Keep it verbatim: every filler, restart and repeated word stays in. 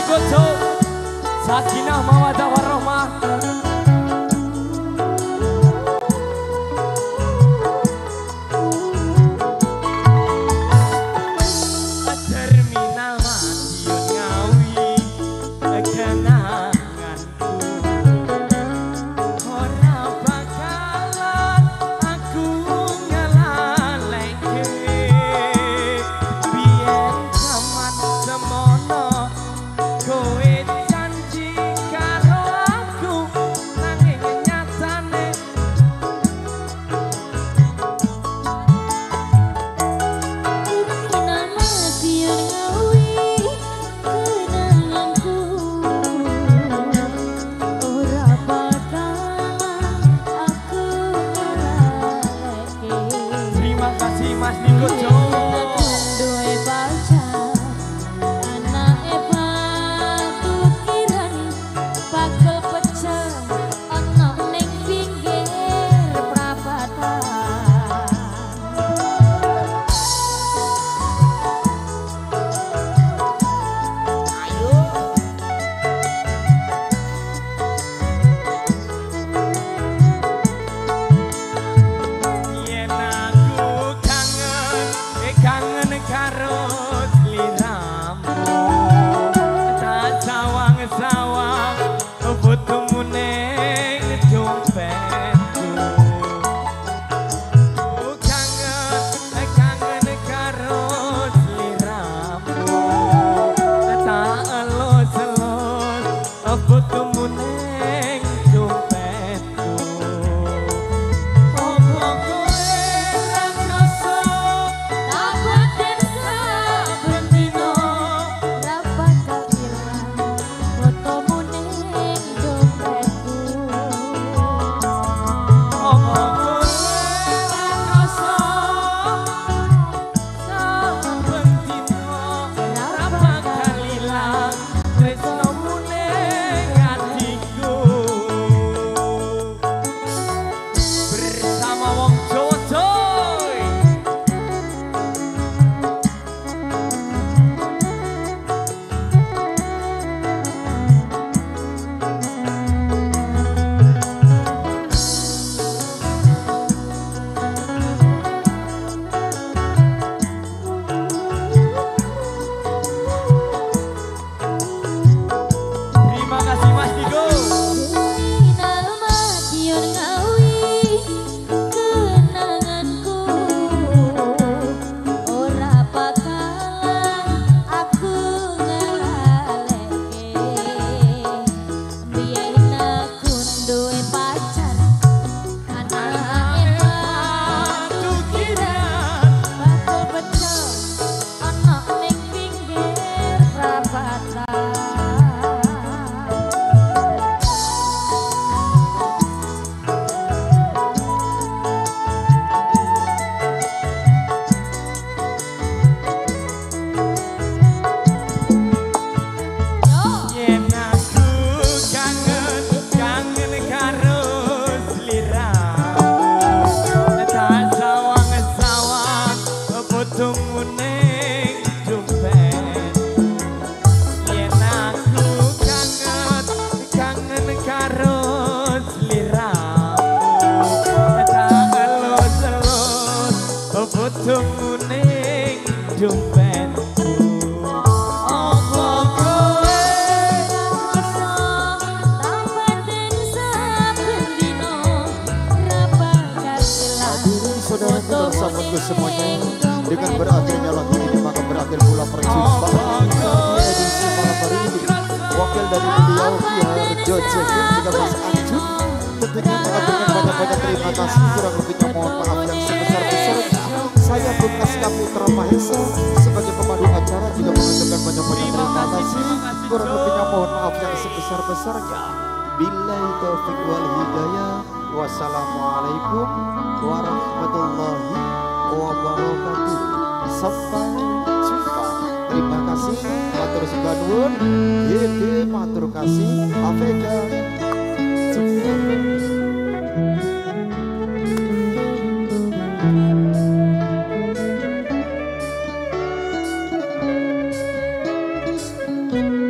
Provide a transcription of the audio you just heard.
Gojo, Sakinah Mawaddah Warahmah. Terminal Madiun Ngawi, kenanganku ora bakalan aku ngelaleke. Biyen zaman semono kowe janji karo aku, nanging nyatane terima kasih Mas Niko Jowo. Yen aku kangen, eh kangen karo sliramu, tak sawang-sawang fotomu ning dompetku. Kangen, kangen karo sliramu, tak elus-elus fotomu ning dompetku. Opo kowe ra krasa Tabaten saben dino ra bakal ilang fotomu ning dompetku. Opo kowe ra krasa saben dina ra bakal ilang tresnomu ning atiku. Bersama wong Jawa coy. Terima kasih Mas Diko. Terminal Madiun Ngawi, kenanganku ora bakalan aku ngelaleke. Biyen aku duwe pacar, anake batu kiran, bakal pecah ana ning pinggir perapatan. Yen aku kangen, kangen karo sliramu, tak sawang-sawang fotomu ning dompet. Yen aku kangen, kangen karo sliramu, tak elus-elus fotomu ning dompetku. Opo kowe Tabaten saben dino ra bakal ilang Saudara-saudara sahabatku semuanya, dengan berakhirnya lagu ini maka berakhir pula perjumpaan kita di edisi malam hari ini. Wakil dari beliau Kiar Jojo juga Mas Anjun tentunya mengaturkan banyak-banyak terima kasih, kurang lebihnya mohon maaf yang sebesar-besarnya. Saya Lukas Kaputra Mahesa sebagai pemandu acara juga mengaturkan banyak-banyak terima kasih, kurang lebihnya mohon maaf yang sebesar-besarnya. Billahi taufiq wal hidayah. Wassalamualaikum warahmatullahi wabarakatuh. Sampai jumpa. Terima kasih. Matur sembah nuwun. Yede matur kasih. Afega. Jumpa.